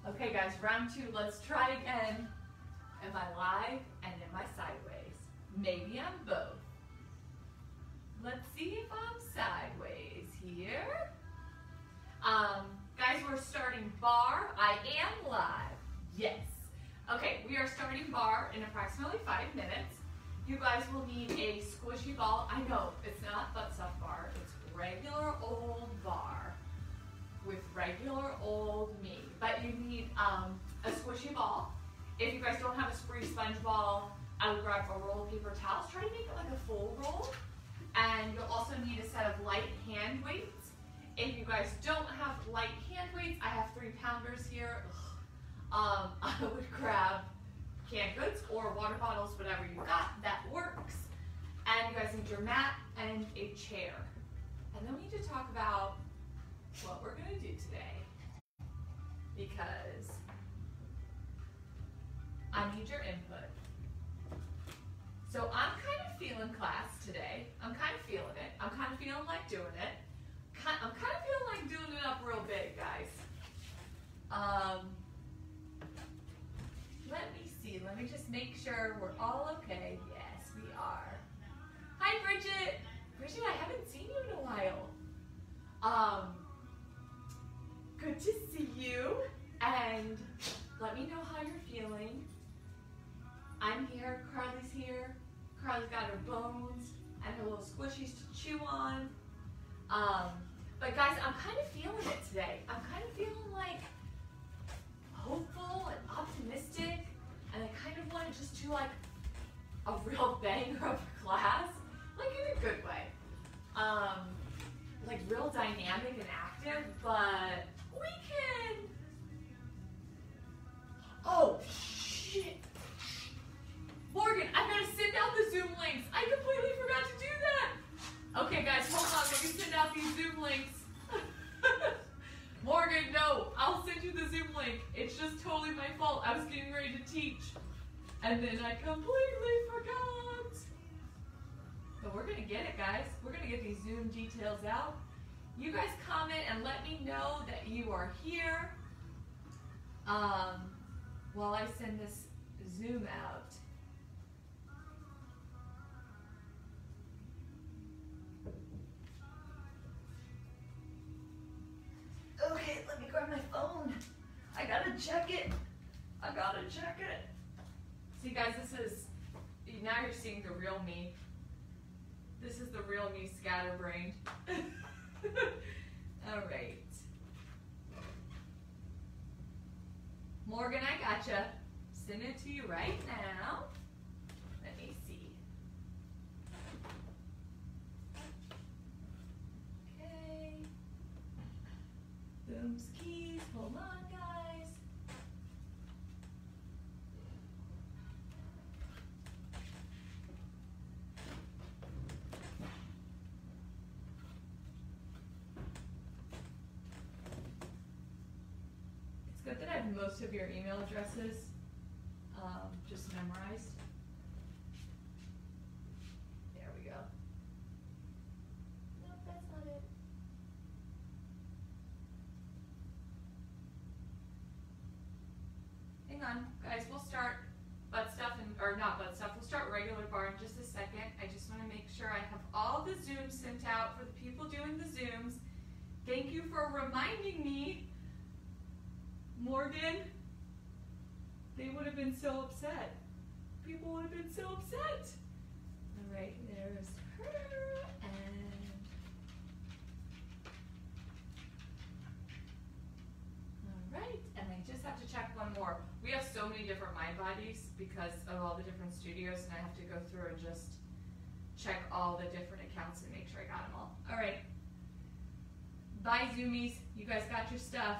Okay guys, round two, let's try again. Am I live and am I sideways? Maybe I'm both. Let's see if I'm sideways here. Guys, we're starting bar. I am live. Yes. Okay, we are starting bar in approximately 5 minutes. You guys will need a squishy ball. I know, it's not butt stuff bar. It's regular old bar with regular old me. But you need a squishy ball. If you guys don't have a spree sponge ball, I would grab a roll of paper towels. Try to make it like a full roll. And you'll also need a set of light hand weights. If you guys don't have light hand weights, I have 3-pounders here. I would grab canned goods or water bottles, whatever you got, that works. And you guys need your mat and a chair. And then we need to talk about what we're going to do today, because I need your input. So I'm kind of feeling class today. I'm kind of feeling it. I'm kind of feeling like doing it. I'm kind of feeling like doing it up real big, guys. Let me see. Let me just make sure we're all okay. Yes, we are. Hi, Bridget. Bridget, I haven't seen you in a while. Good to see you. And let me know how you're feeling. I'm here. Carly's here. Carly's got her bones and her little squishies to chew on. But guys, I'm kind of feeling it today. I'm kind of feeling like hopeful and optimistic, and I kind of want to just do like a real banger of a class, like in a good way. Like real dynamic and active, but we can. Oh, shit. Morgan, I've got to send out the Zoom links. I completely forgot to do that. Okay, guys, hold on. Let me send out these Zoom links. Morgan, no, I'll send you the Zoom link. It's just totally my fault. I was getting ready to teach, and then I completely forgot. But we're going to get it, guys. We're going to get these Zoom details out. You guys comment and let me know that you are here while I send this Zoom out. Okay, let me grab my phone. I gotta check it. I gotta check it. See, guys, this is, now you're seeing the real me. This is the real me scatterbrained. All right. Morgan, I gotcha. Send it to you right now. Let me see. Okay. Boom skis. Hold on, guys. It's good that I have most of your email addresses just memorized. There we go. Nope, that's not it. Hang on, guys, we'll start butt stuff, or not butt stuff, we'll start regular bar in just a second. I just want to make sure I have all the Zooms sent out for the people doing the Zooms. Thank you for reminding me, Morgan. They would have been so upset. People would have been so upset. All right, there's her, and all right, and I just have to check one more. We have so many different mind bodies because of all the different studios, and I have to go through and just check all the different accounts and make sure I got them all. All right. Bye, Zoomies. You guys got your stuff.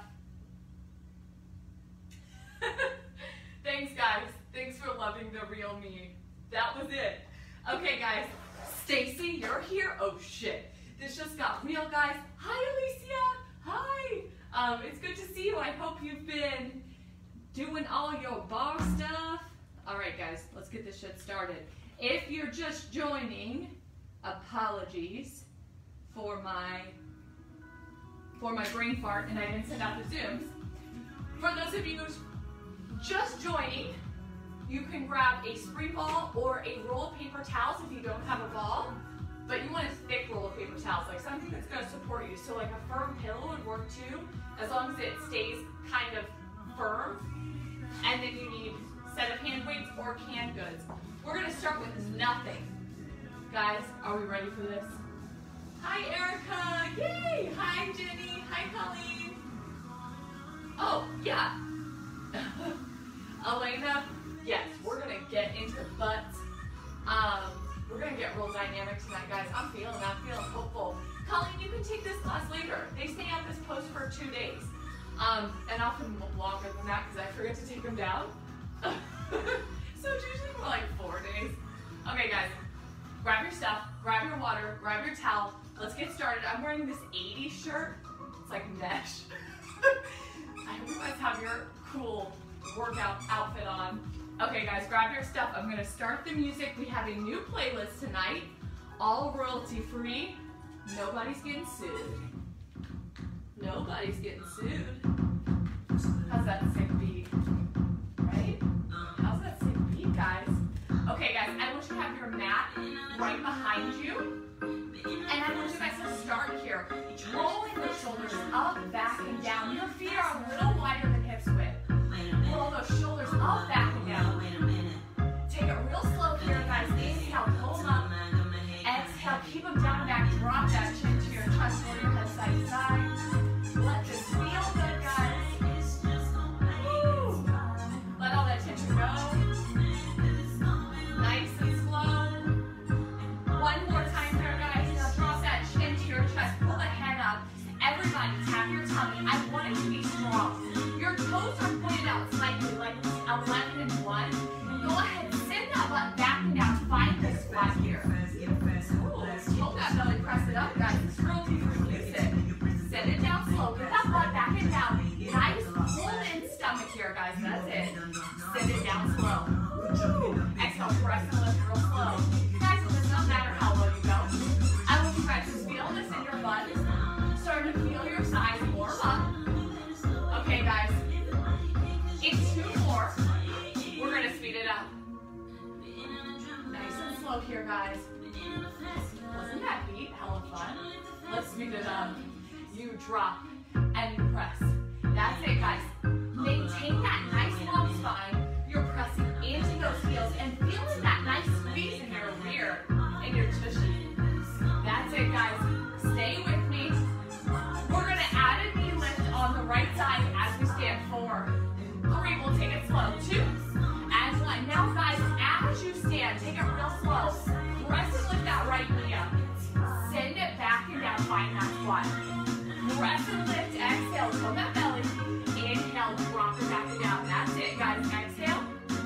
Thanks, guys. Thanks for loving the real me. That was it. Okay, guys. Stacy, you're here. Oh, shit. This just got real, guys. Hi, Alicia. Hi. It's good to see you. I hope you've been doing all your bar stuff. All right, guys. Let's get this shit started. If you're just joining, apologies for my brain fart and I didn't send out the Zooms. For those of you who's just joining, you can grab a spring ball or a roll of paper towels if you don't have a ball, but you want a thick roll of paper towels, like something that's going to support you. So like a firm pillow would work too, as long as it stays kind of firm. And then you need a set of hand weights or canned goods. We're going to start with nothing. Guys, are we ready for this? Hi, Erica. Yay. Hi, Jenny. Hi, Colleen. Oh, yeah. Elena, yes, we're going to get into butts. We're going to get real dynamic tonight, guys. I'm feeling hopeful. Colleen, you can take this class later. They stay on this post for 2 days. And often longer than that because I forget to take them down. So it's usually more like 4 days. Okay, guys, grab your stuff, grab your water, grab your towel. Let's get started. I'm wearing this 80s shirt. It's like mesh. I hope you guys have your cool workout outfit on. Okay, guys, grab your stuff. I'm going to start the music. We have a new playlist tonight, all royalty free. Nobody's getting sued. Nobody's getting sued. How's that sick beat? Right? How's that sick beat, guys? Okay, guys, I want you to have your mat right behind you. And I want you guys to start here. Rolling the shoulders up, back, and down. Your feet are a little wider than hips width. Roll those shoulders up, back, and down. Take it real slow here, guys. Inhale, pull them up. Exhale, keep them down and back. Drop that chin to your chest, roll your head side to side. Let this feel good, guys. Woo. Let all that tension go. Nice and slow. One more time here, guys. Now drop that chin to your chest. Pull the head up. Everybody, tap your tummy. I want it to be strong. Your toes are pointed out slightly, like 11 and 1. Go ahead and send that butt back and down. Find this squat here. Ooh, hold that belly, press it up, guys. This girl needs to release it. Send it down slow. Get that butt back and down. Nice pull in stomach here, guys. That's it. Send it down slow. Woo. Exhale, press and lift real slow. Guys, it does not matter how low you go. I want you guys to feel this in your butt. Start to feel your sides warm up. Okay, guys. In 2 more, we're going to speed it up. Nice and slow here, guys. Wasn't that beat hella fun? Let's speed it up. You drop and you press. That's it, guys. Maintain that nice long spine. You're pressing into those heels and feeling that nice squeeze in your rear and your tushy. That's it, guys. Stay with me. We're going to add a knee lift on the right side as we stand. 4, 3, we'll take it slow. 2, and 1. Now, guys, as you stand, take it real slow. Press and lift that right knee up. Send it back and down, find that squat. Press and lift, exhale, pull that belly. Inhale, drop it back and down. That's it, guys. Exhale,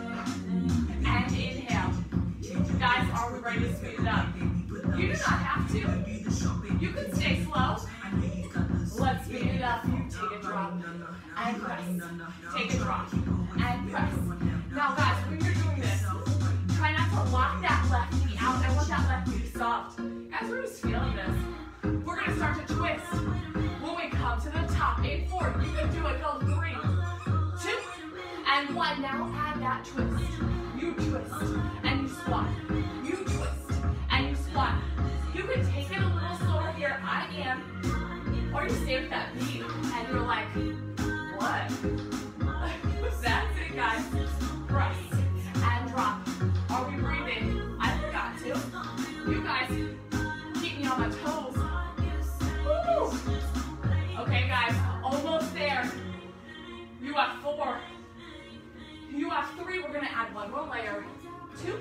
and inhale. Guys, are we ready to speed it up? You do not have to. You can stay slow. Let's speed it up. You take a drop and press. Take a drop and press. Now, guys, when you're doing this, try not to lock that left knee out. I want that left knee soft. Guys, we're just feeling this. We're going to start to twist. When we come to the top, in 4, you can do it. Go 3, 2, and 1. Now add that twist. You twist and you squat. You twist and you squat. You can take it a little slower here. I am. Or you stay with that beat and you're like, what? That's it, guys. Press and drop. Are we breathing? I forgot to. You guys keep me on my toes. Woo. Okay, guys, almost there. You have 4. You have 3. We're going to add 1 more layer. 2.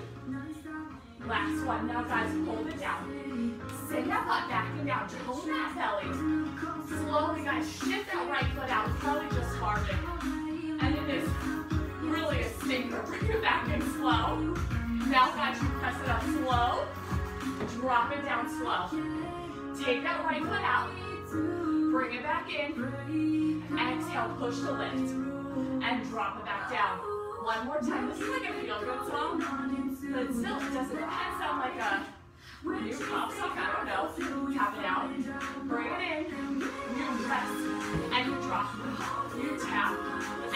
Last one. Now, guys, hold it down. Send that butt back and down. Tone that belly. Slowly, guys, shift that right foot out. Probably just harden. And it is really a stinker. Bring it back in slow. Now, guys, you press it up slow. Drop it down slow. Take that right foot out. Bring it back in. Exhale, push to lift. And drop it back down. One more time. This is like a feel-good song. But still, it doesn't kind of sound like a new pop song. I don't know. Tap it out. Bring it in. You press. And you drop. You tap.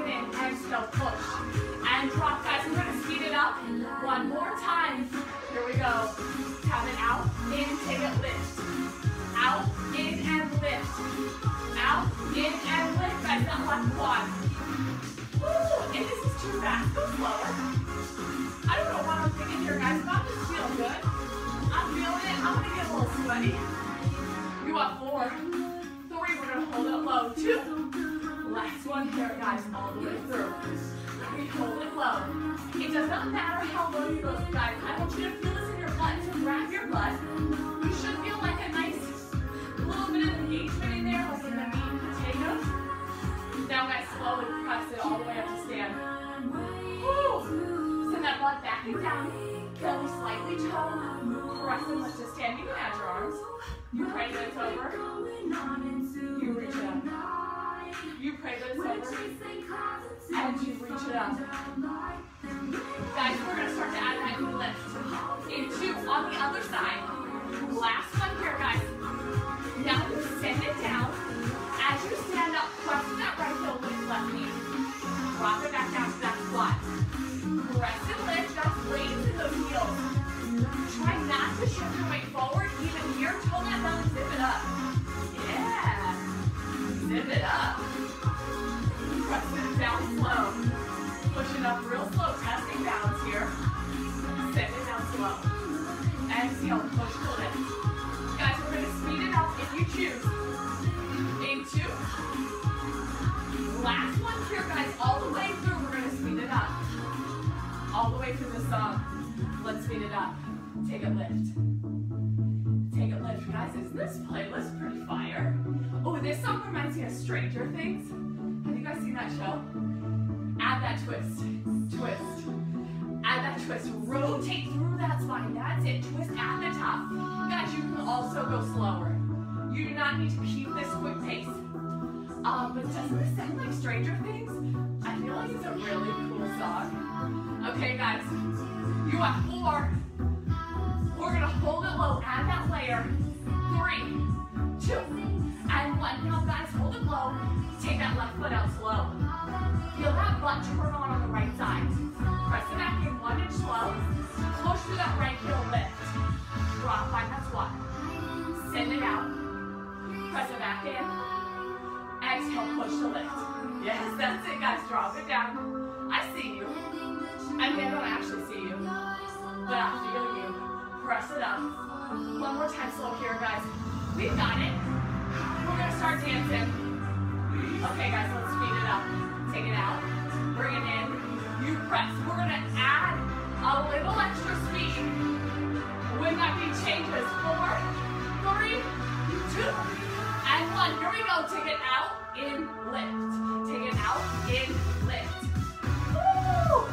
it in. Exhale, push. And drop, guys. We're gonna speed it up. One more time. Here we go. Tap it out, in, take it, lift. Out, in, and lift. Out, in, and lift, guys. That left quad. Woo! If this is too fast, go slower. I don't know what I'm thinking here, guys, but I'm just feeling good. I'm feeling it. I'm gonna get a little sweaty. You got 4, 3, we're gonna hold it low. 2. Last one here, guys, all the way through. We hold it low. It does not matter how low you go, guys. I want you to feel this in your butt. So grab your butt. You should feel like a nice little bit of engagement in there, like in the meat and potatoes. Now, guys, slowly press it all the way up to stand. Woo! Send that butt back and down. Belly slightly toe. Press and lift to stand. You can add your arms. You pray that it's over. You reach it up. You pray that it's over. And you reach it up. Guys, we're going to start to add that knee lift. Into on the other side. Last one here, guys. Now you send it down. As you stand up, press that right heel with left knee. Drop it back down to that squat. Press and lift. That's raise in those heels. Try not to shift your weight forward. Even here, toe that belly, zip it up. Yeah. Zip it up. Press it down slow. Push it up real slow. Testing balance here. Send it down slow. Exhale. Push to lift. Guys, we're going to speed it up if you choose. Into. Last one here, guys. All the way through. We're going to speed it up. All the way through the song. Let's speed it up. Take it lift. Take it lift. Guys, isn't this playlist pretty fire? Oh, this song reminds me of Stranger Things. Have you guys seen that show? Add that twist. Twist. Add that twist. Rotate through that spine. That's it. Twist at the top. Guys, you can also go slower. You do not need to keep this quick pace. But doesn't this sound like Stranger Things? I feel like it's a really cool song. Okay, guys. You have 4. We're going to hold it low. Add that layer. 3, 2, and 1. Now, guys, hold it low. Take that left foot out slow. Feel that butt turn on the right side. Press it back in 1 inch slow. Push through that right heel lift. Drop, find that squat. Send it out. Press it back in. Exhale, push to lift. Yes, that's it, guys. Drop it down. I see you. I mean, I don't actually see you, but I feel you. Press it up. One more time slow here, guys. We've got it. We're going to start dancing. Okay, guys, let's speed it up. Take it out. Bring it in. You press. We're going to add a little extra speed when that beat changes. 4, 3, 2, and 1. Here we go. Take it out, in, lift. Take it out, in, lift. Woo!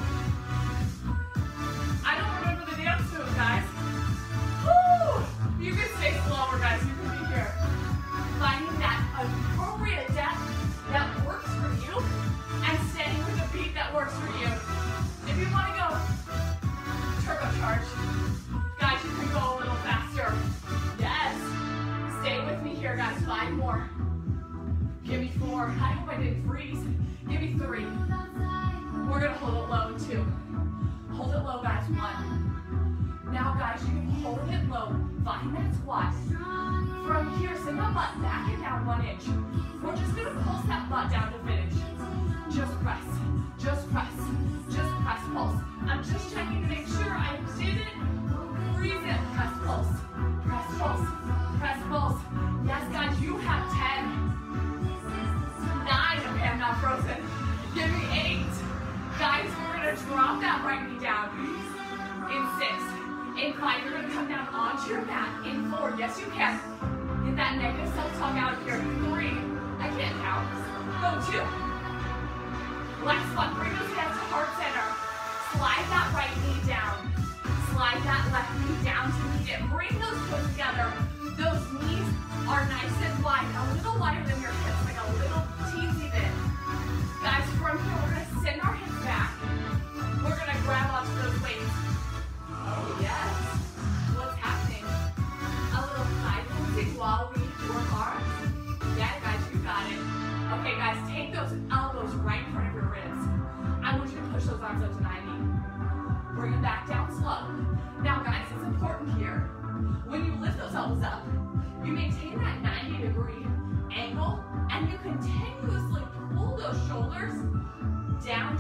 I don't remember the dance move, guys. Woo! You can stay slower, guys. You can be here. Finding that appropriate depth that works for you and staying with the beat that works for you. If you want to go turbocharge, guys, you can go a little faster. Yes. Stay with me here, guys. 5 more. Give me 4. I hope I didn't freeze. Give me 3. We're going to hold it low, 2. Hold it low, guys. 1. Now, guys, you can hold it low. Find that squat. From here, send that butt back and down 1 inch. We're just going to pulse that butt down to finish. Just press. Just press. Just press, pulse. I'm just checking to make sure I didn't freeze it. Press, pulse. Press, pulse. Press, pulse. Yes, guys, you have 10. 9. Okay, I'm not frozen. Give me 8. Guys, we're going to drop that right knee down. In 6. In 5, you're going to come down onto your mat. In 4, yes you can. Get that negative self-talk out of here. 3, I can't count. Go 2. Last one, bring those hands to heart center. Slide that right knee down. Slide that left knee down to meet it. Bring those toes together. Those knees are nice and wide. A little wider than your hips, like a little teensy bit. Guys, from here, we're going to send our hips back. We're going to grab onto those weights. Oh, yes. What's happening? A little side moving while we work arms. Yeah, guys, you got it. Okay, guys, take those elbows right in front of your ribs.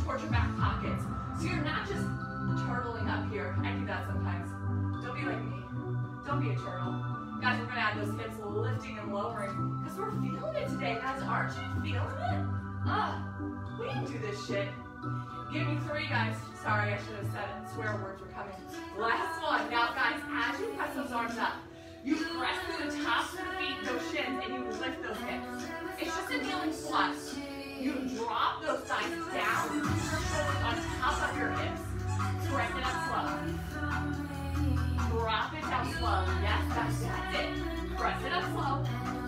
towards your back pockets. So you're not just turtling up here. I do that sometimes. Don't be like me. Don't be a turtle. Guys, we're gonna add those hips lifting and lowering because we're feeling it today. Guys, aren't you feeling it? We can do this shit. Give me 3, guys. Sorry, I should have said it. Swear words were coming. Last one. Now, guys, as you press those arms up, you press through the tops of the feet, those shins, and you lift those hips. It's just a kneeling squat. You drop those thighs down, shoulders on top of your hips. Press it up slow. Drop it down slow. Yes, that's it. Press it up slow.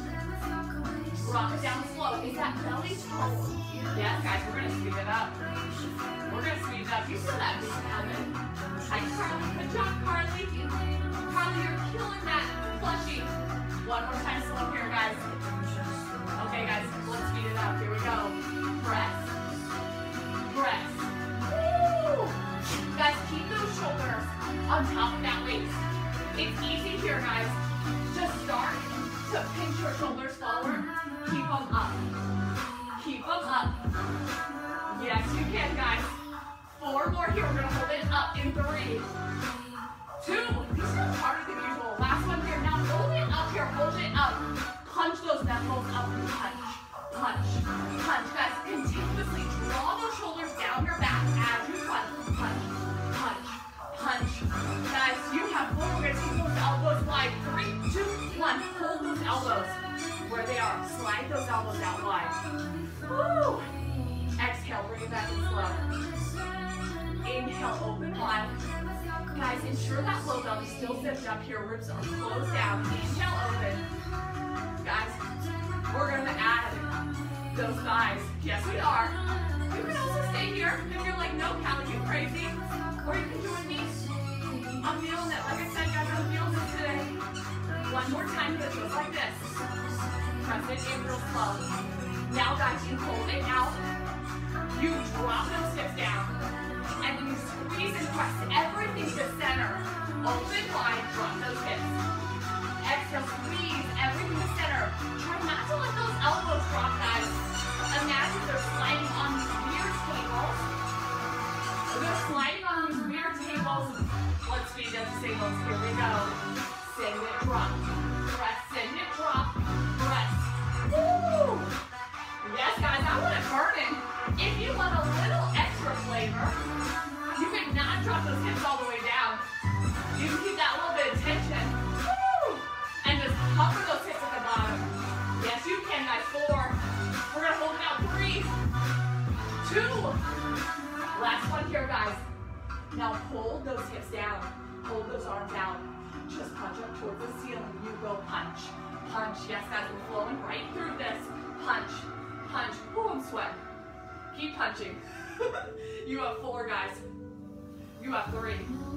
Drop it down slow. Is that belly tone? Yes, guys, we're gonna speed it up. We're gonna speed it up. You feel that beat coming? Hi, Carly. Good job, Carly. Carly, you're killing that plushie. One more time slow here, guys. Okay, guys, let's speed it up. Here we go. Press. Press. Woo! Guys, keep those shoulders on top of that waist. It's easy here, guys. Just start to pinch your shoulders forward. Keep them up. Keep them up. Yes, you can, guys. 4 more here. We're going to hold it up in 3, 2. These are harder than usual. Last one here. Now hold it up here. Hold it up. Punch those knuckles up and punch. Punch. Punch. Guys, continuously draw those shoulders down your back as you punch. Punch. Punch. Punch. Guys, you have 4. We're going to take those elbows wide. 3, 2, 1. Hold those elbows where they are. Slide those elbows out wide. Woo! Exhale, bring it back in slow. Inhale, open wide. Guys, ensure that low belly still zipped up here. Ribs are closed down. Inhale, open. Guys, we're going to add those thighs. Yes, we are. You can also stay here if you're like, no, Cal, you crazy. Or you can join me. I'm feeling it. Like I said, guys, I'm feeling it today. One more time, but just like this. Press it in real slow. Now, guys, you hold it out. You drop those hips down. And then you squeeze and press everything to center. Open wide, drop those hips. Exhale, squeeze everything to center. Try not to let those elbows drop, guys. Imagine they're sliding on these weird tables. They're sliding on these weird tables. Let's speed up the tables. Here we go. Send it, drop. Press, send it, drop. Press. Woo! Yes, guys, I want it burning. If you want a little extra flavor, you can not drop those hips all the way down. You can keep that little bit of tension. Woo! And just hover those hips at the bottom. Yes, you can, guys. 4. We're going to hold it out. 3, 2. Last one here, guys. Now hold those hips down. Hold those arms out. Just punch up towards the ceiling. You go punch. Punch. Yes, guys, we're flowing right through this. Punch. Punch. Ooh, I'm sweating. Keep punching. You have 4, guys. You have 3,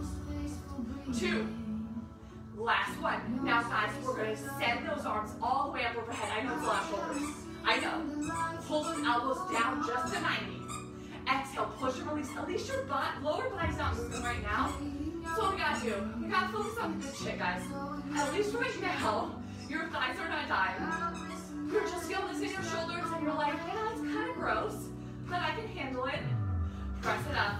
2. Last one. Now, guys, we're going to send those arms all the way up overhead. I know it's a lot of shoulders. I know. Pull those elbows down just to 90. Exhale, push and release. At least your lower body's not moving right now. That's what we got to do. We got to focus on the good shit, guys. At least right now, your thighs are not dying. You're just feeling this in your shoulders and you're like, yeah, it's kind of gross, but I can handle it. Press it up.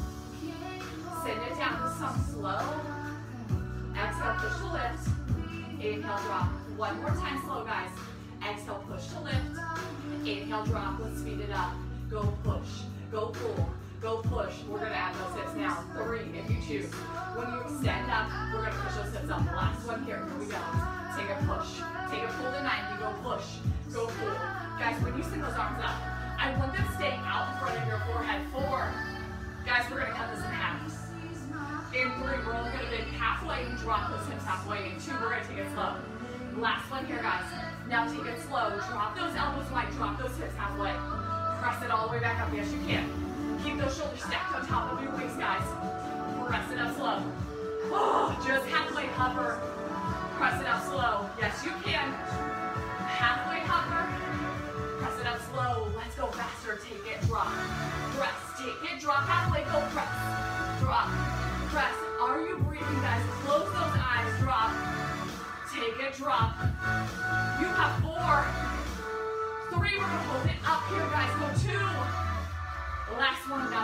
Send it down to some slow. Exhale, push to lift. Inhale, drop. One more time, slow, guys. Exhale, push to lift. Inhale, drop. Let's speed it up. Go push. Go pull. Go push. We're going to add those hips now. 3 if you choose. When you extend up, we're going to push those hips up. Last one here. Here we go. Take a push. Take a pull to 90. Go push. Go pull. Guys, when you send those arms up, I want them staying out in front of your forehead. 4. Guys, we're going to cut this in half. In 3, we're only going to bend halfway and drop those hips halfway. In 2, we're going to take it slow. Last one here, guys. Now take it slow. Drop those elbows wide. Drop those hips halfway. Press it all the way back up. Yes, you can. Keep those shoulders stacked on top of your waist, guys. Press it up slow. Oh, just halfway hover. Press it up slow. Yes, you can. Halfway hover. Press it up slow. Let's go faster. Take it, drop. Press. Take it, drop. Halfway, go press. Drop. Press. Are you breathing, guys? Close those eyes. Drop. Take it, drop. You have 4. 3, we're going to hold it up here, guys. Go 2. Last one, guys.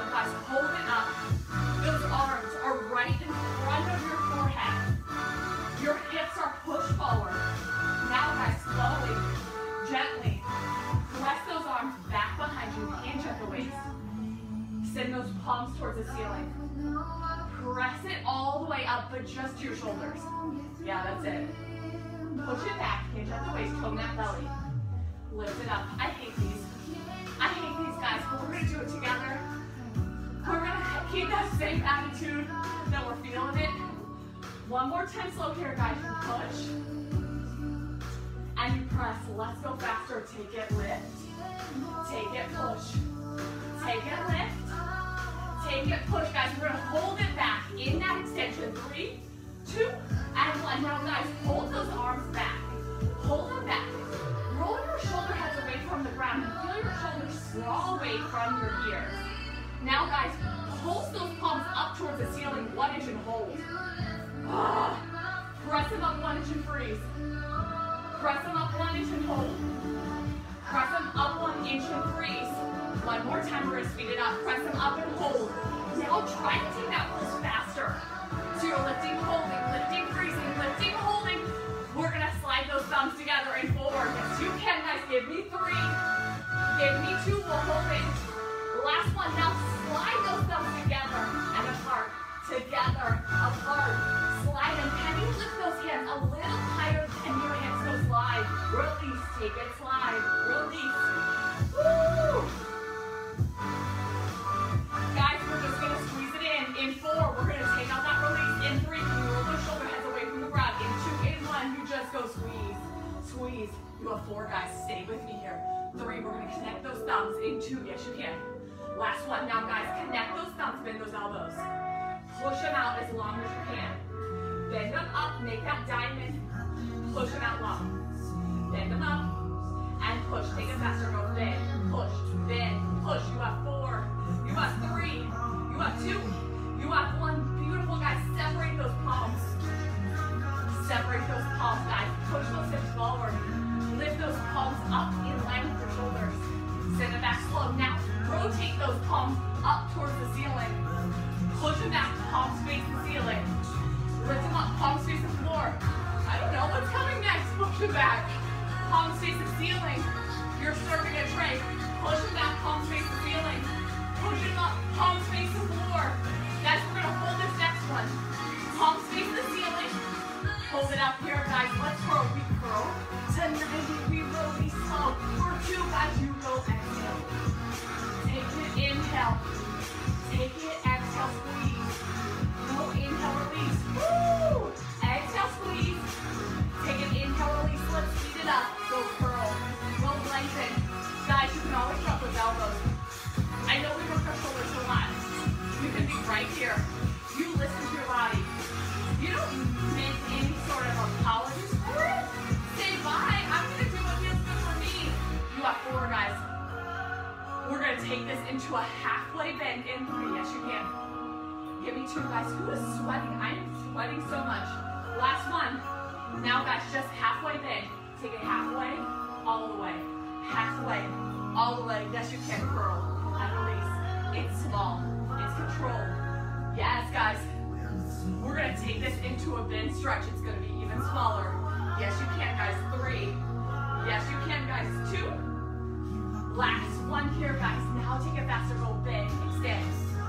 palms towards the ceiling. Press it all the way up, but just to your shoulders. Yeah, that's it. Push it back, hinge at the waist, tone that belly. Lift it up. I hate these. I hate these, guys, but we're gonna do it together. We're gonna keep that same attitude that we're feeling it. One more time slow here, guys. You push. And you press. Let's go faster. Take it, lift. Take it, push. Take it, lift. Take it, push, guys. We're gonna hold it back in that extension. 3, 2, and 1. Now, guys, hold those arms back. Hold them back. Roll your shoulder heads away from the ground and feel your shoulders sprawl away from your ears. Now, guys, pulse those palms up towards the ceiling, 1 inch and hold. Press them up 1 inch and freeze. Press them up 1 inch and hold. Press them up 1 inch and freeze. One more time, we're gonna speed it up. Press them up and hold. Now try to take that pulse faster. So you're lifting, holding, lifting, freezing, lifting, holding. We're gonna slide those thumbs together and forward. Yes, you can, guys. Give me 3. Give me 2, we'll hold it. Last one, now slide those thumbs together and apart. Together, apart. Slide them. Can you lift those hands a little higher than your hands? So slide. Release. Take it. Slide. Release. Woo! Guys, we're just going to squeeze it in. In 4, we're going to take out that release. In 3, can you roll those shoulder heads away from the ground? In 2, in 1, you just go squeeze. Squeeze. You have 4, guys. Stay with me here. 3, we're going to connect those thumbs. In 2, yes, you can. Last one. Now, guys, connect those thumbs. Bend those elbows. Push them out as long as you can. Bend them up, make that diamond. Push them out long. Bend them up and push. Take it faster. Go bend, push, bend, push. You have 4. You have 3. You have 2. You have 1. Beautiful, guys. Separate those palms. Separate those palms, guys. Push those hips forward. Lift those palms up in line with your shoulders. Send it back slow. Now, rotate those palms up towards the ceiling. Push them back, palms face the ceiling. Lift them up, palms face the floor. I don't know what's coming next. Push them back, palms face the ceiling. You're serving a tray. Push them back, palms face the ceiling. Push them up, palms face the floor. Guys, we're gonna hold this next one. Palms face the ceiling. Hold it up here, guys. Let's curl. We curl to 90. We release slow. For 2, guys, you go exhale. Take it, inhale. Take it, exhale, squeeze. Go, inhale, release. Woo! Exhale, squeeze. Take it, inhale, release. Let's speed it up. Go curl. Go lengthen. Guys, you can always drop those elbows. I know we work our shoulders a lot. You can be right here. You listen to your body. You don't make any sort of apologies for it. Say bye. I'm going to do what feels good for me. You have 4, guys. We're going to take this into a halfway bend in 3. Yes, you can. Give me 2, guys. Who is sweating? I am sweating so much. Last one. Now, guys, just halfway bend. Take it halfway, all the way. Halfway, all the way. Yes, you can. Curl and release. It's small. It's controlled. Yes, guys. We're going to take this into a bend stretch. It's going to be even smaller. Yes, you can, guys. 3. Yes, you can, guys. 2. Last one here, guys. Now take it faster. Go bend, extend.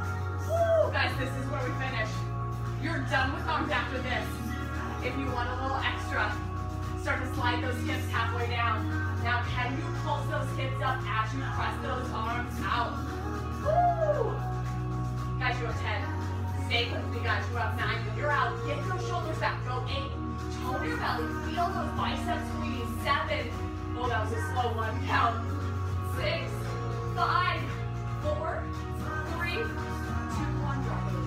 Woo, guys, this is where we finish. You're done with arms after this. If you want a little extra, start to slide those hips halfway down. Now, can you pulse those hips up as you press those arms out? Woo! Guys, you have 10. Stay with me, guys. You have 9. When you're out, get those shoulders back. Go 8. Tone your belly. Feel those biceps squeeze. 7. Oh, that was a slow one. Count. 6, 5, 4, 3, 2, 1, drop it.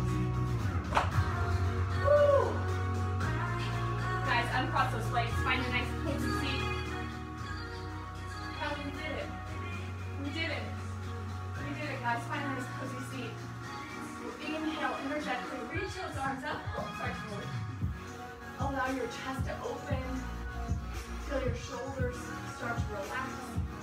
Woo! Guys, uncross those legs. Find a nice cozy seat. Guys, we did it. We did it. We did it, guys. Find a nice cozy seat. Inhale, energetically reach those arms up. Oh, sorry, forward. Allow your chest to open. Feel your shoulders start to relax.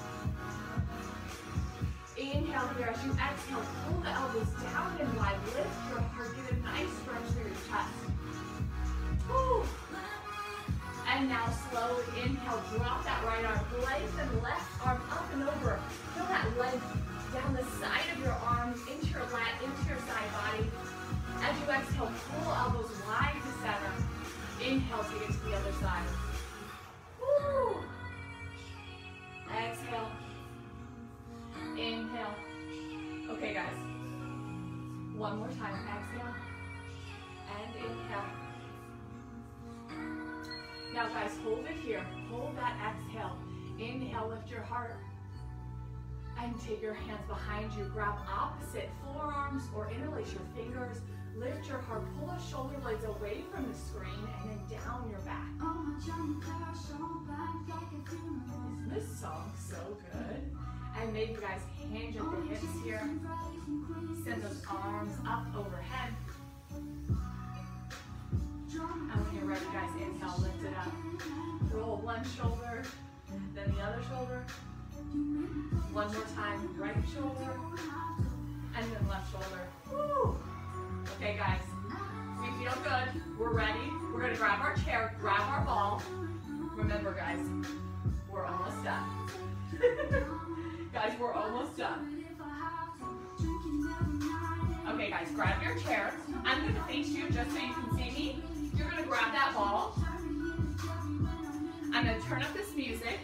Inhale here. As you exhale, pull the elbows down and wide. Lift your heart. Get a nice stretch through your chest. Woo. And now slowly inhale. Drop that right arm. Lengthen left arm up and over. Feel that leg down the side of your arms, into your lat, into your Okay, guys. One more time. Exhale and inhale. Now, guys, hold it here. Hold that exhale. Inhale, lift your heart. And take your hands behind you. Grab opposite forearms or interlace your fingers. Lift your heart. Pull the shoulder blades away from the screen and then down your back. Isn't this song so good? And maybe, guys, hinge at the hips here. Send those arms up overhead. And when you're ready, guys, inhale, lift it up. Roll one shoulder, then the other shoulder. One more time, right shoulder, and then left shoulder. Woo! Okay, guys, we feel good. We're ready. We're going to grab our chair, grab our ball. Remember, guys, we're almost done. Guys, we're almost done. Okay, guys, grab your chair. I'm going to face you just so you can see me. You're going to grab that ball. I'm going to turn up this music.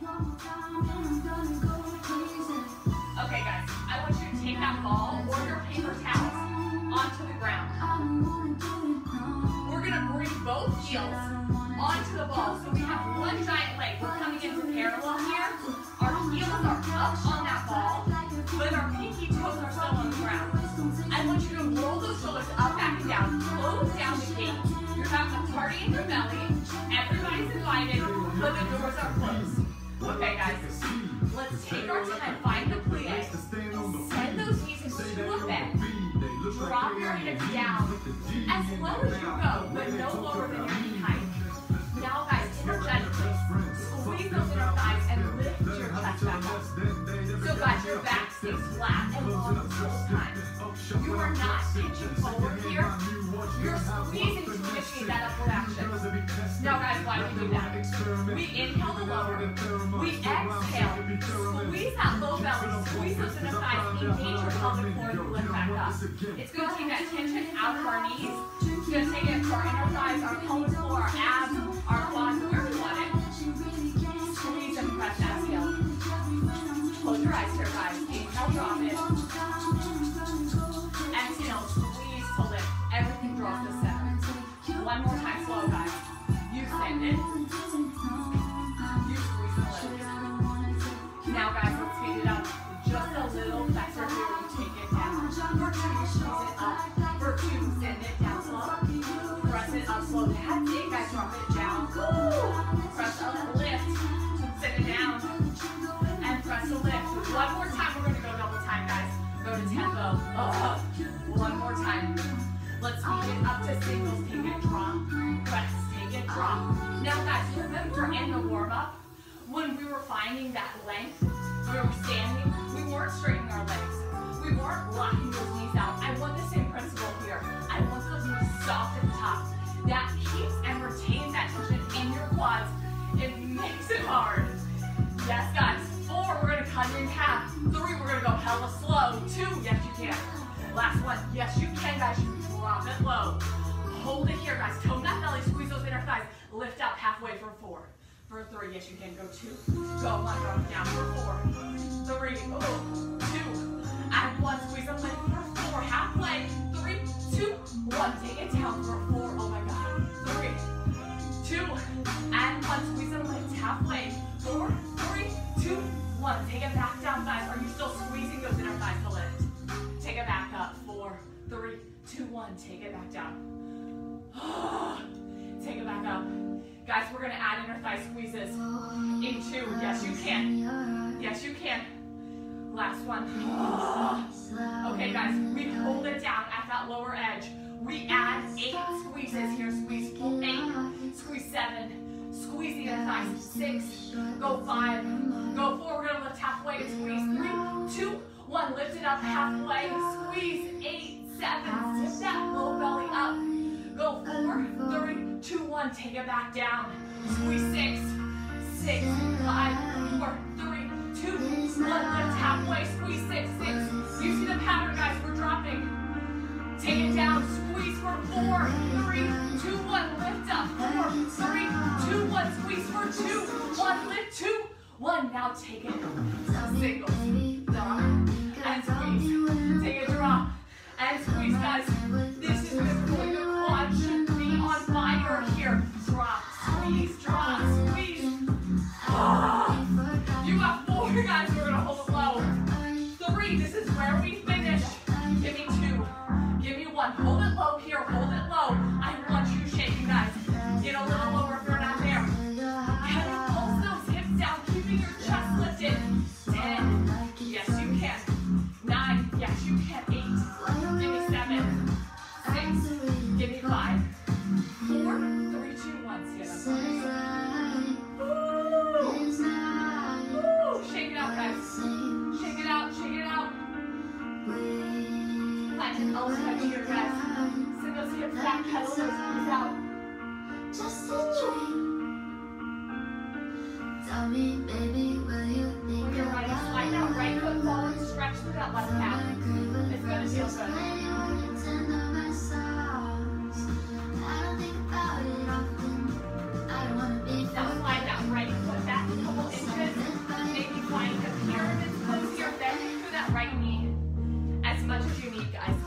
Okay, guys, I want you to take that ball or your paper towels onto the ground. We're going to bring both heels onto the ball. So we have one giant leg. We're coming into parallel here. Our heels are up on that ball, but our pinky toes are still on the ground. I want you to roll those shoulders up, back, and down. Close down the gate. You're having a party in your belly. Everybody's invited, but the doors are closed. Okay, guys, let's take our time. Find the plie. Send those knees into a bend. Drop your hips down as low as you go, but no lower than your knee height. Now, guys, energetically, squeeze those inner thighs and lift your chest back up. So, guys, your back stays flat and long the whole time. You are not pinching forward here. You're squeezing to initiate that upward action. Now, guys, why do we do that? We inhale the lower. We exhale. Squeeze that low belly. Squeeze those inner thighs. Engage your pelvic floor and lift back up. It's going to take that tension out of our knees. It's going to take it to our inner thighs, our pelvic floor, our abs, our quads, where we want it. Squeeze and press. Exhale. Close your eyes here, guys. Inhale, drop it. Exhale, squeeze to lift. Everything draws to center. One more time, slow, guys. You send it. You squeeze to lift. Now, guys, let's speed it up. Just a little faster here. You take it down. For two, you squeeze it up. For two, send it down slow. Press it up slow. That's it, guys. Drop it down. Woo! Press up, lift. Send it down. And press a lift. One more time. We're going to go double time, guys. Go to tempo. One more time. Let's speed it up to singles. Take it, drop. Press, take it, drop. Now, guys, remember in the warm-up, when we were finding that length, we were standing, we weren't straightening our legs. We weren't locking those knees out. I want the same principle here. I want those knees soft at the top. That keeps and retains that tension in your quads. It makes it hard. Yes, guys. 4, we're going to cut it in half. 3, we're going to go hella slow. 2, yes, you can. Last one, yes, you can, guys. You can drop it low. Hold it here, guys. Tone that belly. Squeeze those inner thighs. Lift up halfway for 4. For 3, yes, you can. Go 2. Go 1, drop it down for 4. 3, 2. And 1, squeeze them lift for 4. Halfway. 3, 2, 1. Take it down for 4. Oh my God. 3, 2, and 1. Squeeze them lift halfway. 4, 3, 2, 1. Take it back down, guys. Are you still squeezing those inner thighs to lift? Take it back up. 4, 3, 2, 1. Take it back down. Take it back up. Guys, we're going to add inner thigh squeezes in 2. Yes, you can. Yes, you can. Last one. Okay, guys, we hold it down at that lower edge. We add 8 squeezes here. Squeeze 8. Squeeze 7. Squeeze the inner thighs. 6. Go 5. Go 4. We're going to lift halfway and squeeze. 3, 2, 1. Lift it up halfway. Squeeze 8, 7. Zip that low belly up. Go 4, 3, 2, 1. Take it back down. Squeeze 6, 6, 5, 4, 3, 2, 1. Lift halfway. Squeeze 6, 6. You see the pattern, guys. We're dropping. Take it down. Squeeze for 4, 3, 2, 1. Lift up. 4, 3, 2, 1. Squeeze for 2, 1. Lift 2, 1. Now take it. Singles. Down. And squeeze. where we finish. Give me 2. Give me 1. Hold it low here. Hold it low. I want you shaking, guys. Get a little lower if you're not there. Can you pulse those hips down, keeping your chest lifted? 10. Yes, you can. 9. Yes, you can. 8. Give me 7. 6. Give me 5. 4. 3, 2, 1. Stand up. Woo! Shake it out, guys. Shake it out. Shake it out. Find an outside here, guys. Send those hips back. Pedal those knees out. Just a dream. Tell me, baby, will you think When you're ready, slide that right foot forward, stretch through that left calf. It's gonna feel good. Now slide that right foot back a couple inches. Maybe find a pyramid pose here, bending through that right knee. As much as you need, guys.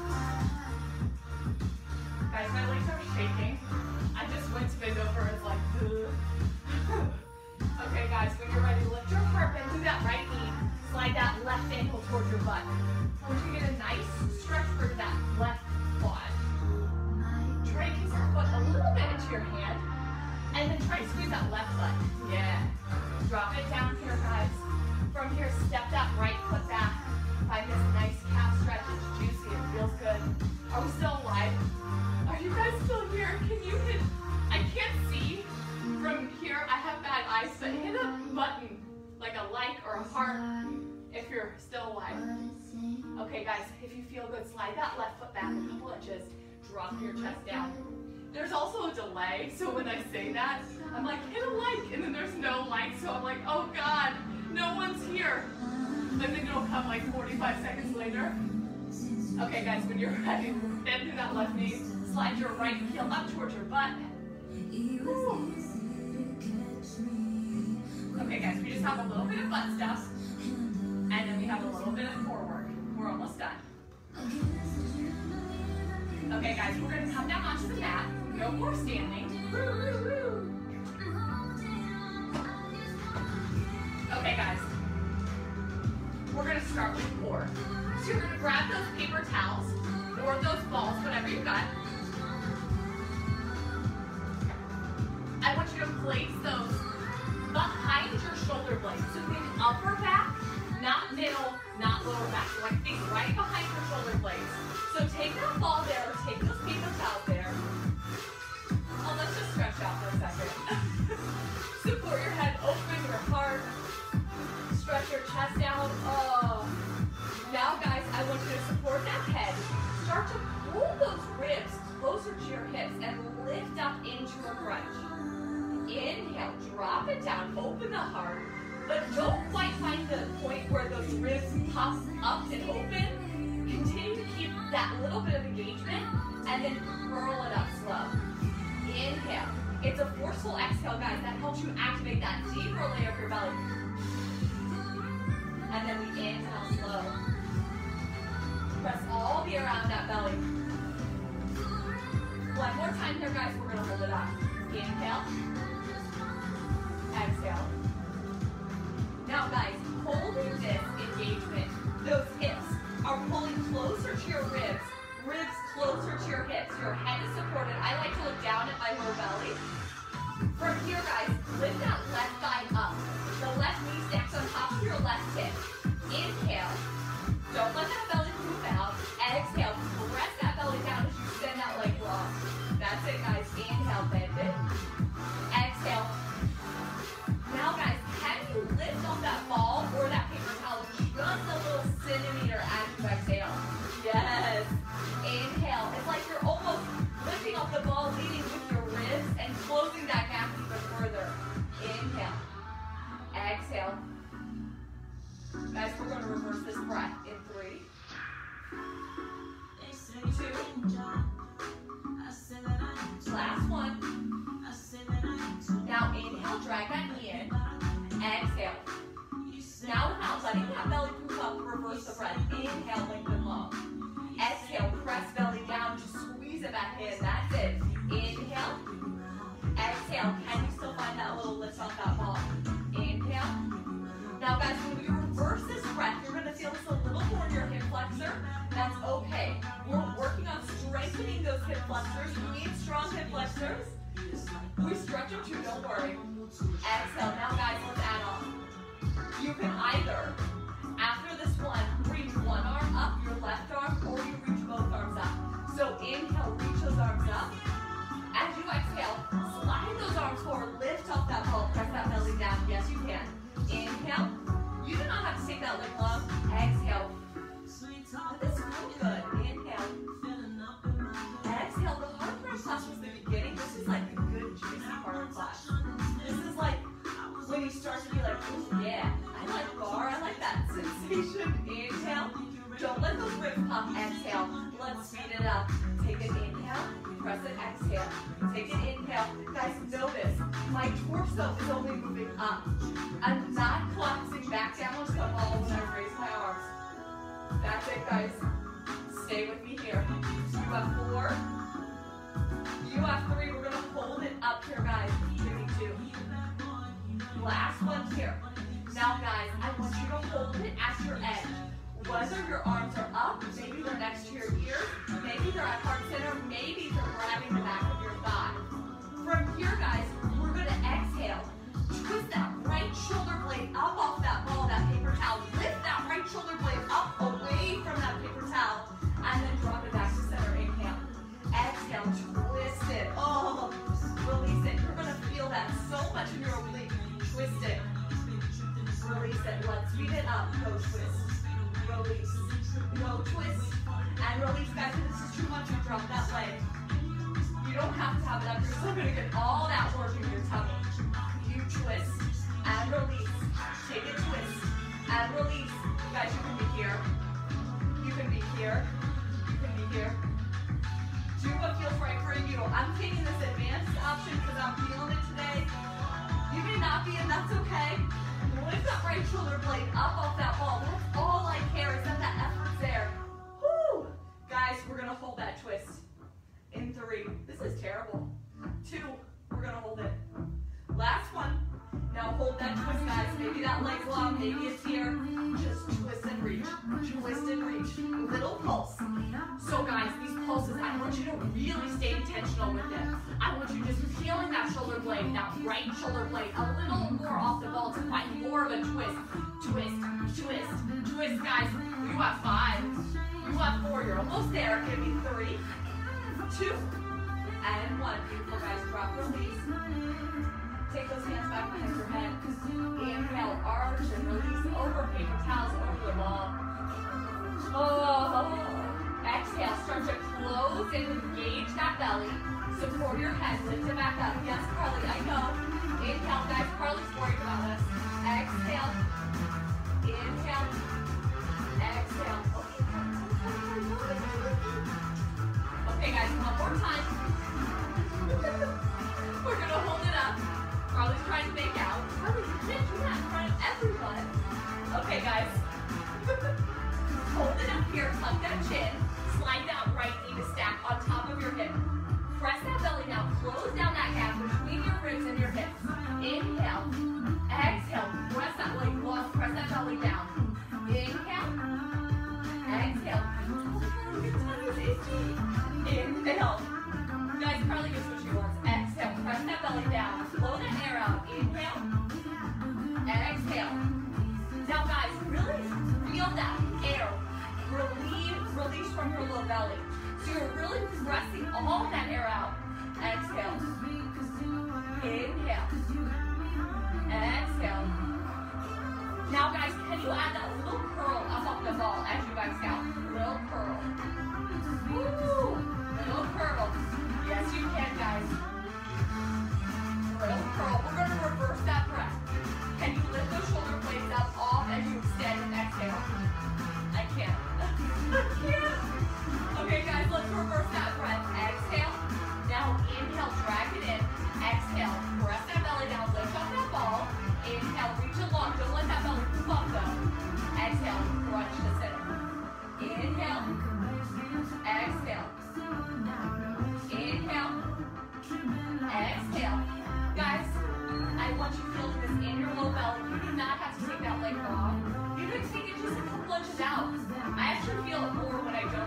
Guys, my legs are shaking. I just went to bend over. It's like, ugh. Okay, guys, when you're ready, lift your heart, bend through that right knee. Slide that left ankle towards your butt. I want you to get a nice stretch for that left quad. Try to kiss your foot a little bit into your hand. And then try to squeeze that left foot. Yeah. Drop it down here, guys. From here, step that right foot back. Find this nice calf stretch. It's juicy. It feels good. Are we still alive? Are you guys still here? Can you hit? I can't see from here. I have bad eyes, but hit a button, like a like or a heart, if you're still alive. Okay, guys, if you feel good, slide that left foot back a couple inches. Drop your chest down. There's also a delay, so when I say that, I'm like, hit a like, and then there's no like, so I'm like, oh God, no one's here. And then it'll come like 45 seconds later. Okay, guys, when you're ready, bend through that left knee, slide your right heel up towards your butt. Ooh. Okay, guys, we just have a little bit of butt stuff, and then we have a little bit of core work. We're almost done. Okay, guys, we're going to come down onto the mat. No more standing. Okay, guys. We're going to start with core. So you're going to grab those paper towels or those balls, whatever you got. I want you to place those behind your shoulder blades. So think upper back, not middle, not lower back. You want to think right behind your shoulder blades. So take that ball there, or take those paper towels there. Oh, let's just stretch out for a second. Support your head, open your heart. Stretch your chest down. Oh. Now, guys, I want you to support that head. Start to pull those ribs closer to your hips and lift up into a crunch. Inhale, drop it down, open the heart, but don't quite find the point where those ribs pop up and open. Continue to keep that little bit of engagement and then curl it up slow. Inhale. It's a forceful exhale, guys. That helps you activate that deeper layer of your belly. And then we inhale slow. Press all the air out of that belly. One more time here, guys. We're going to hold it up. Inhale. Exhale. Now, guys, holding this engagement, those hips are pulling closer to your ribs, ribs closer to your hips. Your head is supported. I like to look down at my lower belly. From here, guys, lift that left thigh up. The left knee stacks on top of your left hip. Inhale. Don't let that belly move out. Exhale. Press that belly down as you send that leg long. That's it, guys. Inhale, bend it. Exhale. Now, guys, can you lift off that ball or that paper towel just a little centimeter as you exhale? Yes. Inhale. It's like you're almost lifting off the ball, leading with your ribs and closing that gap even further. Inhale. Exhale. Guys, we're going to reverse this breath in 3, 2, last one. Now inhale, drag that knee in. Exhale. Now without letting that belly move up, reverse the breath. Inhale, lengthen long. Exhale, press belly down, just squeeze it back in. That's it. Inhale. Exhale. Can you still find that little lift off that ball? Inhale. Now guys, when we reverse this breath, you're going to feel this a little more in your hip flexors. That's okay. We're working on strengthening those hip flexors. We need strong hip flexors. We stretch them too, don't worry. Exhale. Now guys, let's add on. You can either, after this one, reach one arm up, your left arm, or you reach both arms up. So inhale, reach those arms up. As you exhale, slide those arms forward, lift up that ball, press that belly down. Yes, you can. Inhale. You do not have to take that leg long. Exhale. This feels good. Inhale. Exhale. The hard part class was the beginning. This is like the good, juicy part of class. This is like when you start to be like, ooh, yeah, I like bar. I like that sensation. Inhale. Don't let those ribs pop. Exhale. Let's speed it up. Take an inhale. Press it. Exhale. Take an inhale. Guys, notice my torso is only moving up. I'm not collapsing back down to the ball when I raise my arms. That's it, guys. Stay with me here. You have 4. You have 3. We're going to hold it up here, guys. Give me 2. Last one here. Now, guys, I want you to hold it at your edge. Whether your arms are up, maybe they're next to your ear, maybe they're at heart center, maybe they're grabbing the back of your thigh. From here, guys, we're going to exhale. Twist that right shoulder blade up off that ball, that paper towel. Lift that right shoulder blade up away from that paper towel, and then drop it back to center. Inhale. Exhale. Twist it. Oh, release it. You're going to feel that so much in your oblique. Twist it. Release it. Let's speed it up. Go twist. Release. Go twist. And release, guys. If this is too much, you drop that leg. You don't have to have it up. You're still going to get all that work in your tummy. You twist and release. Take a twist and release. Guys, you can be here. You can be here. You can be here. Do what feels right for you. I'm taking this advanced option because I'm feeling it today. You may not be, and that's okay. Lift that right shoulder blade up off that ball. That's all I care is that that effort's there. Woo! Guys, we're going to hold that twist. In 3. This is terrible. 2. We're going to hold it. Last one. Now hold that twist, guys. Maybe that leg's long, maybe it's here. Just twist and reach. Twist and reach. Little pulse. So guys, these pulses, I want you to really stay intentional with it. I want you just feeling that shoulder blade, that right shoulder blade, a little more off the ball to find more of a twist. Twist, twist, twist, guys. You have 5. You have 4. You're almost there. Give me 3, 2, and 1. Beautiful, guys. Drop, release. Take those hands back behind your head. Inhale, arch, and release over paper towels, over the ball. Oh. Exhale, start to close and engage that belly. Support your head, lift it back up. Yes, Carly, I know. Inhale, guys, Carly's worried about us. Exhale. Inhale. Exhale. Okay, guys, one more time. We're going to hold it up. Carly's trying to make out. Carly, you can't do that in front of everyone. Okay, guys. Hold it up here. Tuck that chin. Slide that right knee to stack on top of your hip. Press that belly down. Close down that gap between your ribs and your hips. Inhale. Exhale. Press that leg long. Press that belly down. Inhale. Exhale. Inhale. Guys, Carly gets what she wants. Exhale. Press that belly down. Blow that air out. Inhale. Exhale. Now, guys, really feel that air release from your low belly. So you're really pressing all that air out. Exhale. Inhale. Exhale. Now, guys, can you add that little curl up off the ball as you exhale? Little curl. Woo! Little curl. Yes, you can, guys. Little curl. We're going to reverse that breath. Can you lift those shoulder blades up off as you extend and exhale? I can't. I can't. Okay, guys, let's reverse that breath. Exhale. Now inhale, drag it in. Exhale, press that belly down, lift off that ball. Inhale, reach it long. Don't let that belly move up though. Exhale, crunch the center. Inhale. Exhale. Inhale. Exhale. Guys, I want you feeling this in your low belly. You do not have to take that leg long. You can take it just a couple inches out. I actually feel it more when I don't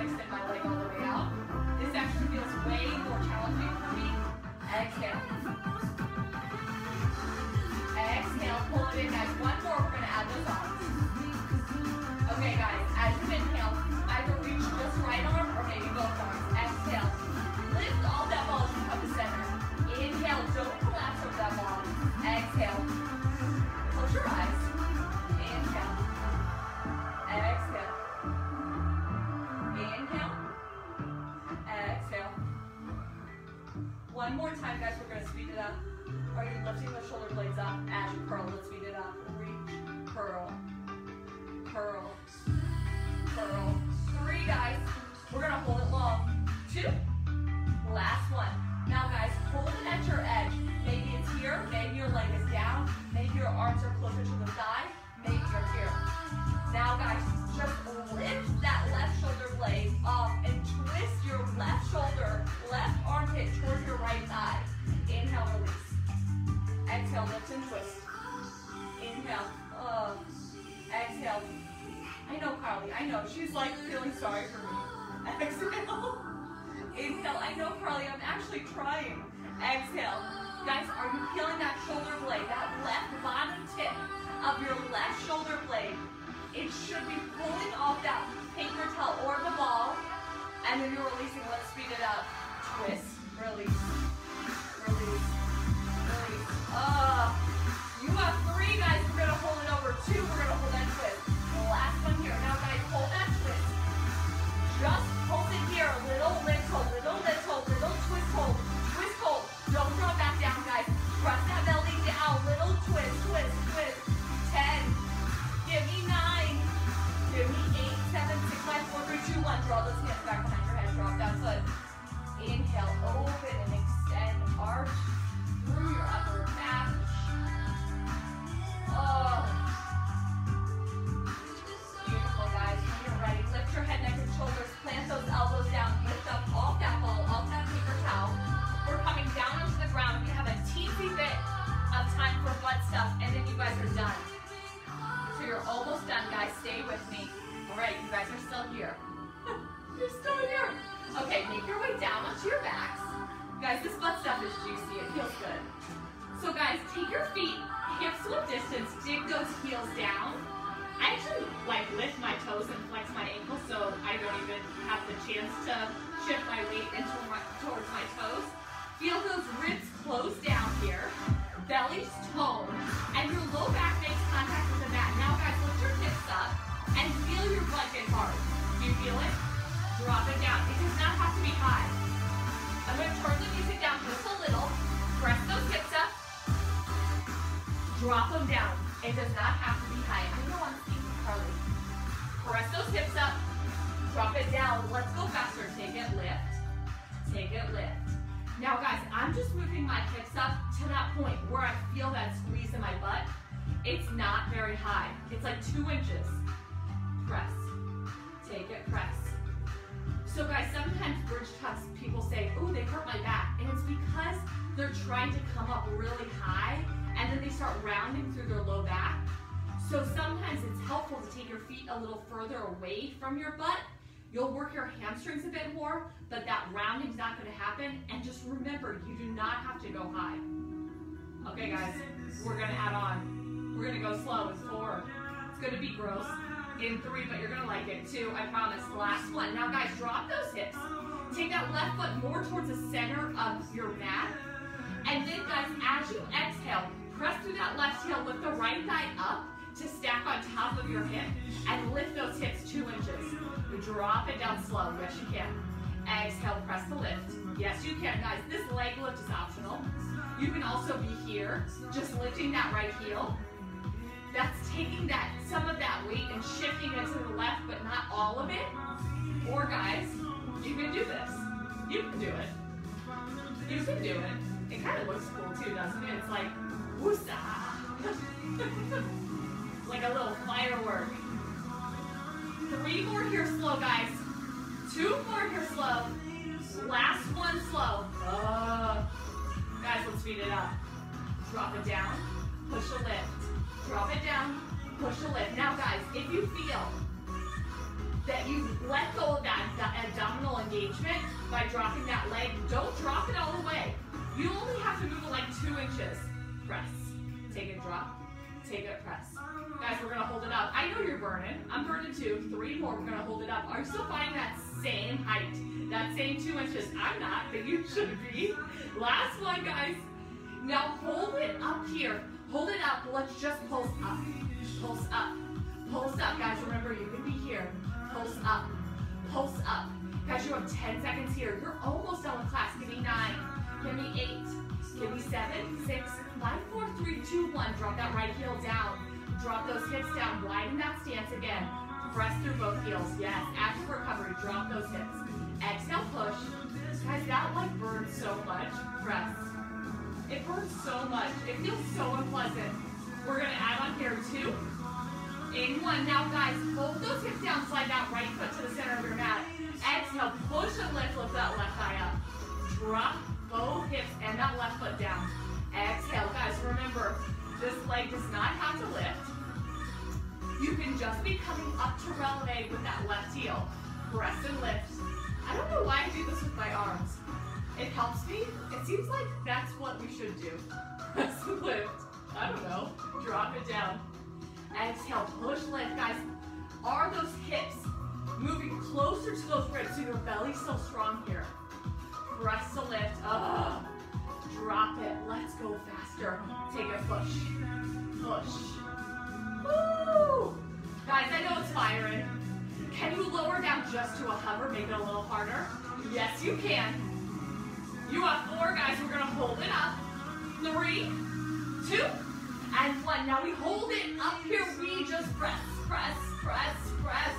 to inhale. Either reach just right arm or maybe both arms. Exhale. Lift all that ball as you come to center. Inhale. Don't collapse over that ball. Exhale. Close your eyes. Inhale. Exhale. Inhale. Exhale. One more time, guys. We're going to speed it up. Are you lifting the shoulder blades up as you curl? Let's speed it up. Reach, curl, curl, curl. 3, guys. We're going to hold it long. 2. Last one. Now, guys, hold it at your edge. Maybe it's here. Maybe your leg is down. Maybe your arms are closer to the thigh. Maybe you're here. Now, guys, just lift that left shoulder blade off and twist your left shoulder, left armpit towards your right thigh. Inhale, release. Exhale, lift and twist. Inhale. Exhale. I know, Carly. I know. She's like feeling sorry for me. Exhale. Inhale. I know, Carly. I'm actually trying. Exhale. Guys, are you feeling that shoulder blade, that left bottom tip of your left shoulder blade? It should be pulling off that paper towel or the ball, and then you're releasing. Let's speed it up. Twist, release, release, release. You have 3, guys. We're gonna hold it over 2. We're gonna hold that twist. Last one here. Now, guys, hold that twist. Just hold it here. Little lift hold, little lift hold, little twist hold, twist hold. Don't throw it back down, guys. Press that belly down. Little twist, twist, twist. 10. Give me 9. Give me 8, 7, 6, 5, 4, 3, 2, 1. Draw those hands back behind your head. Drop that foot. Inhale, open and extend. Arch through your upper back. Oh. Beautiful, guys. When you're ready, lift your head, neck, and shoulders. Plant those elbows down. Lift up off that ball, off that paper towel. We're coming down onto the ground. We have a teensy bit of time for butt stuff, and then you guys are done. So you're almost done, guys. Stay with me. All right, you guys are still here. You're still here. Okay, make your way down onto your backs. Guys, this butt stuff is juicy. It feels good. So, guys, take your feet hips width distance. Dig those heels down. I actually lift my toes and flex my ankles, so I don't even have the chance to shift my weight towards my toes. Feel those ribs close down here. Belly's toned, and your low back makes contact with the mat. Now, guys, lift your hips up and feel your butt get hard. Do you feel it? Drop it down. It does not have to be high. I'm going to turn the music down just a little. Press those hips up. Drop them down. It does not have to be high. I know I'm speaking, Carly. Press those hips up. Drop it down. Let's go faster. Take it, lift. Take it, lift. Now, guys, I'm just moving my hips up to that point where I feel that squeeze in my butt. It's not very high. It's like 2 inches. Press. Take it, press. So, guys, sometimes bridge tucks, people say, oh, they hurt my back. And it's because they're trying to come up really high, and then they start rounding through their low back. So sometimes it's helpful to take your feet a little further away from your butt. You'll work your hamstrings a bit more, but that rounding's not going to happen. And just remember, you do not have to go high. Okay, guys, we're going to add on. We're going to go slow in 4. It's going to be gross. In 3, but you're going to like it. 2, I promise. Last one. Now, guys, drop those hips. Take that left foot more towards the center of your mat. And then, guys, as you exhale, press through that left heel, lift the right thigh up to stack on top of your hip, and lift those hips 2 inches. Drop it down slow. Yes, you can. Exhale, press the lift. Yes, you can, guys. This leg lift is optional. You can also be here, just lifting that right heel. That's taking some of that weight and shifting it to the left, but not all of it. Or, guys, you can do this. You can do it. You can do it. It kind of looks cool too, doesn't it? It's like, woosa. Like a little firework. 3 more here slow, guys. 2 more here slow. Last one slow. Guys, let's speed it up. Drop it down. Push a lift. Drop it down. Push a lift. Now, guys, if you feel that you let go of that abdominal engagement by dropping that leg, don't drop it all the way. You only have to move it like 2 inches. Press. Take it, drop. take it, press. Guys, we're gonna hold it up. I know you're burning. I'm burning too. 3 more, we're gonna hold it up. Are you still finding that same height? That same 2 inches? I'm not, but you should be. Last one, guys. Now hold it up here. Hold it up, let's just pulse up. Pulse up. Pulse up, guys, remember you can be here. Pulse up. Pulse up. Guys, you have 10 seconds here. You're almost done with class. Give me 9. Give me 8. Give me 7, 6, 5, 4, 3, 2, 1. Drop that right heel down. Drop those hips down. Widen that stance again. Press through both heels. Yes, active recovery. Drop those hips. Exhale, push. Guys, that like burns so much. Press. It burns so much. It feels so unpleasant. We're gonna add on here 2. In 1. Now guys, hold those hips down, slide that right foot to the center of your mat. Exhale, push and lift that left thigh up. Drop both hips and that left foot down. Exhale, guys, remember, this leg does not have to lift. You can just be coming up to releve with that left heel. Press and lift. I don't know why I do this with my arms. It helps me. It seems like that's what we should do. Press and lift. I don't know. Drop it down. Exhale, push, lift. Guys, are those hips moving closer to those ribs so your belly's still strong here? Press to lift. Drop it. Let's go faster. Take a push. Push. Woo! Guys, I know it's firing. Can you lower down just to a hover? Make it a little harder. Yes, you can. You have 4, guys. We're going to hold it up. 3, 2, and 1. Now we hold it up here. We just press, press, press, press.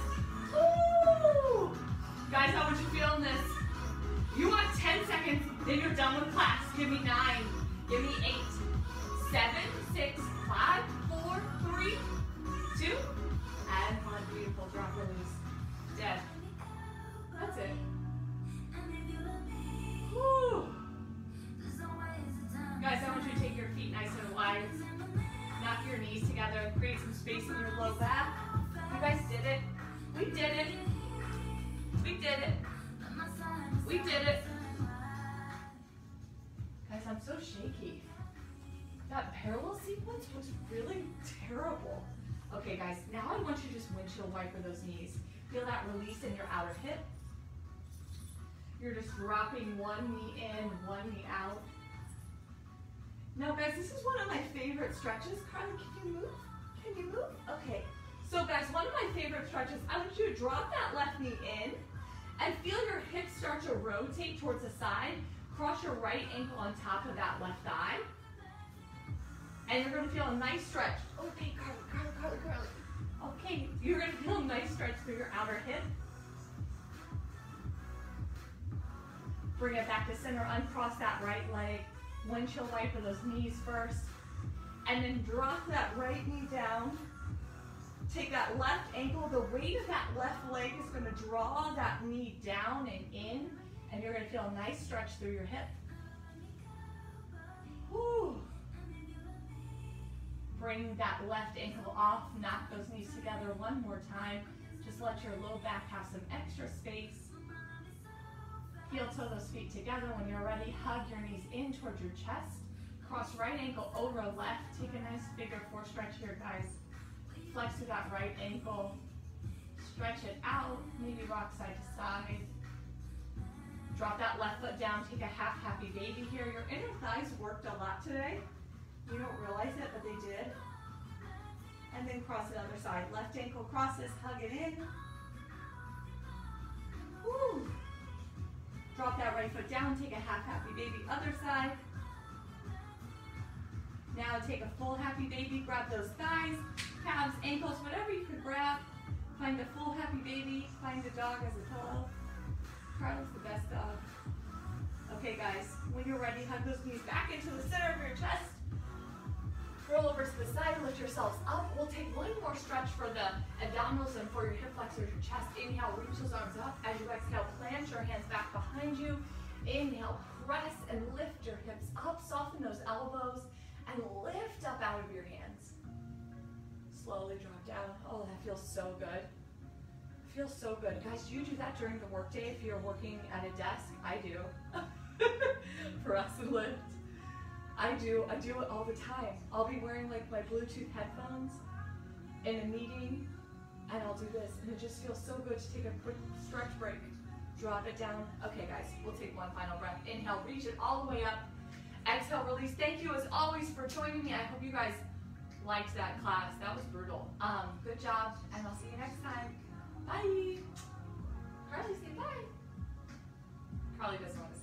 Woo! Guys, how would you feel in this? You want 10 seconds, then you're done with class. Give me 9. Give me 8. 7, 6, 5, 4, 3, 2, and 1. Beautiful. Drop, release. Dead. That's it. Woo! Guys, I want you to take your feet nice and wide. Knock your knees together. Create some space in your low back. You guys did it. We did it. We did it. We did it. Guys, I'm so shaky. That parallel sequence was really terrible. Okay, guys, now I want you to just windshield wiper those knees. Feel that release in your outer hip. You're just dropping one knee in, one knee out. Now, guys, this is one of my favorite stretches. Carly, can you move? Can you move? Okay. So, guys, one of my favorite stretches, I want you to drop that left knee in and feel your hips start to rotate towards the side. Cross your right ankle on top of that left thigh. And you're going to feel a nice stretch. Okay, Carly. Okay, you're going to feel a nice stretch through your outer hip. Bring it back to center, uncross that right leg. Windshield wiper those knees first. And then drop that right knee down. Take that left ankle, the weight of that left leg is going to draw that knee down and in, and you're going to feel a nice stretch through your hip. Whew. Bring that left ankle off, knock those knees together one more time. Just let your low back have some extra space. Heel toe those feet together. When you're ready, hug your knees in towards your chest. Cross right ankle over left. Take a nice figure 4 stretch here, guys. Flex through that right ankle. Stretch it out. Maybe rock side to side. Drop that left foot down. Take a half happy baby here. Your inner thighs worked a lot today. You don't realize it, but they did. And then cross the other side. Left ankle crosses. Hug it in. Woo. Drop that right foot down, take a half happy baby, other side. Now take a full happy baby, grab those thighs, calves, ankles, whatever you can grab. Find a full happy baby, find a dog as a pillow. Carla's the best dog. Okay guys, when you're ready, hug those knees back into the center of your chest. Roll over to the side, lift yourselves up. We'll take one more stretch for the abdominals and for your hip flexors, your chest. Inhale, reach those arms up. As you exhale, plant your hands back behind you. Inhale, press and lift your hips up. Soften those elbows and lift up out of your hands. Slowly drop down. Oh, that feels so good. Feels so good. Guys, do you do that during the workday if you're working at a desk? I do. Press and lift. I do it all the time. I'll be wearing like my Bluetooth headphones in a meeting, and I'll do this, and it just feels so good to take a quick stretch break, drop it down. Okay guys, we'll take one final breath. Inhale, reach it all the way up. Exhale, release. Thank you as always for joining me. I hope you guys liked that class. That was brutal. Good job, and I'll see you next time. Bye. Carly, say bye. Carly doesn't want to